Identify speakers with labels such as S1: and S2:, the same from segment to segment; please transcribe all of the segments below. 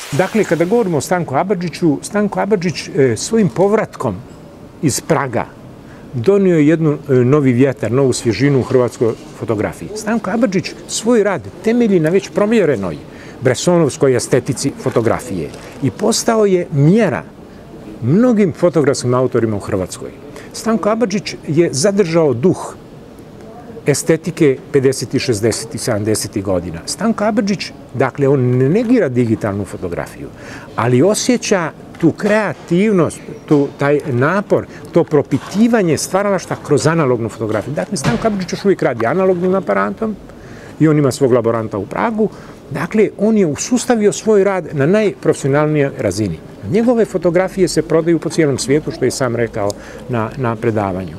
S1: Dakle, kada govorimo o Stanku Abadžiću, Stanko Abadžić svojim povratkom iz Praga donio je jednu novi vjetar, novu svježinu u hrvatskoj fotografiji. Stanko Abadžić svoj rad temelji na već provjerenoj bresonovskoj estetici fotografije i postao je mjera mnogim fotografskim autorima u Hrvatskoj. Stanko Abadžić je zadržao duh estetike 50. 60. 70. godina. Stanko Abadžić, dakle, on ne negira digitalnu fotografiju, ali osjeća tu kreativnost, taj napor, to propitivanje stvaralaštva kroz analognu fotografiju. Dakle, Stanko Abadžić još uvijek radi analognim aparatom i on ima svog laboranta u Pragu. Dakle, on je usustavio svoj rad na najprofesionalnijoj razini. Njegove fotografije se prodaju po cijelom svijetu, što je sam rekao na predavanju.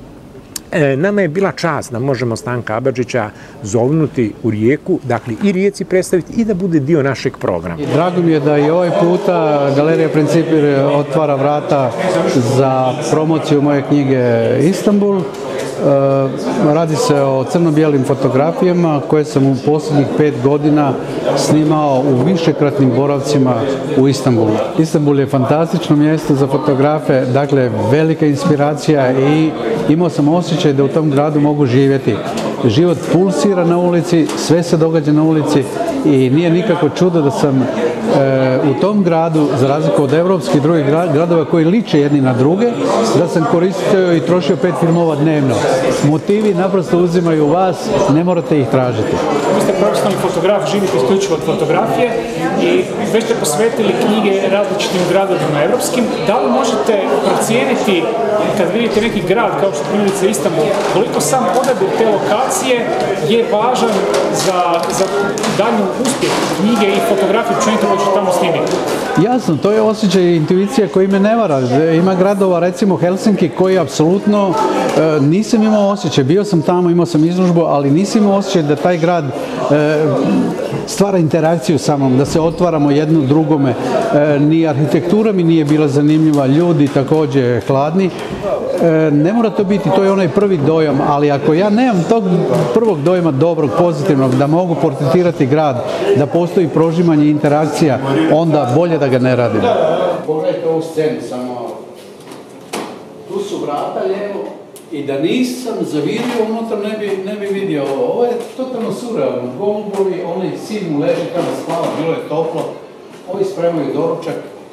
S1: Nama je bila čast da možemo Stanka Abadžića zovnuti u Rijeku, dakle i Rijeci predstaviti i da bude dio našeg programa.
S2: Drago mi je da i ovaj puta Galerija Principir otvara vrata za promociju moje knjige Istanbul. Radi se o crno-bijelim fotografijama koje sam u posljednjih 5 godina snimao u višekratnim boravcima u Istanbulu. Istanbul je fantastično mjesto za fotografe, dakle velika inspiracija i imao sam osjećaj da u tom gradu mogu živjeti. Život pulsira na ulici, sve se događa na ulici i nije nikako čudo da sam u tom gradu, za razliku od evropskih drugih gradova koji liče jedni na druge, da sam koristio i trošio 5 filmova dnevno. Motivi naprosto uzimaju vas, ne morate ih tražiti.
S3: Vi ste profesionalni fotograf, živite isključivo od fotografije i već ste posvetili knjige različitim gradovima evropskim. Da li možete procijeniti, kad vidite neki grad kao što primjerice Istanbul, koliko sam odabir te lokacije je važan za daljnji uspjeh knjige i fotografije općenito koju ću tamo snimiti?
S2: Jasno, to je osjećaj i intuicija koji me ne vara. Ima gradova, recimo Helsinki, koji apsolutno nisam imao osjećaj. Bio sam tamo, imao sam izložbu, ali nisam imao osjećaj da taj grad stvara interakciju sa mnom, da se otvaramo jedno drugome. Ni arhitektura mi nije bila zanimljiva, ljudi također hladni. Ne mora to biti, to je onaj prvi dojam, ali ako ja nemam tog prvog dojma dobrog, pozitivnog, da mogu portretirati grad, da postoji prožimanje interakcija, onda bolje da ga ne radim. Pogledajte ovu scenu, samo tu su vrata lijevo i da nisam zavirio unutra ne bi vidio ovo. Ovo je totalno surrealno. Golubovi, onaj sin mu leži kada spava, bilo je toplo. Ovi spremaju doručak.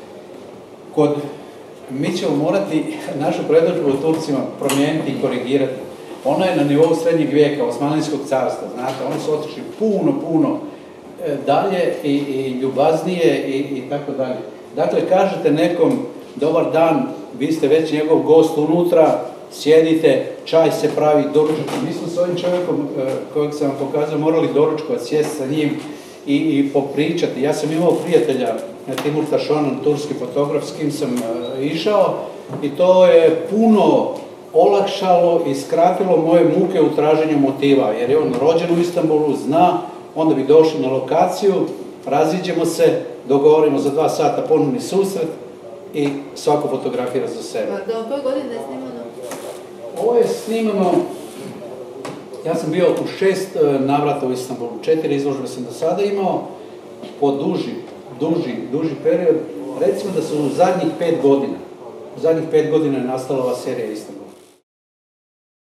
S2: Mi ćemo morati našu predodžbu o Turcima promijeniti i korigirati. Ona je na nivou srednjeg vijeka, Osmanlijskog carstva, znate, oni su otišli puno dalje i ljubaznije i tako dalje. Dakle, kažete nekom, dobar dan, vi ste već njegov gost unutra, sjedite, čaj se pravi, doručak. Mi smo s ovim čovjekom kojeg sam vam pokazao morali doručkovati, sjesti sa njim i popričati. Ja sam imao prijatelja, Timur Tašonan, turski fotograf, s kim sam išao i to je puno olakšalo i skratilo moje muke u traženju motiva, jer je on rođen u Istanbulu, zna, onda bi došli na lokaciju, raziđemo se, dogovorimo za 2 sata ponovni susret i svako fotografira za sebe.
S4: Do koje godine je snimano?
S2: Ovo je snimano, ja sam bio u 6 navrata u Istanbulu, 4 izložbe sam do sada imao, po duži period, recimo da su u zadnjih 5 godina je nastala ova serija Istanbul.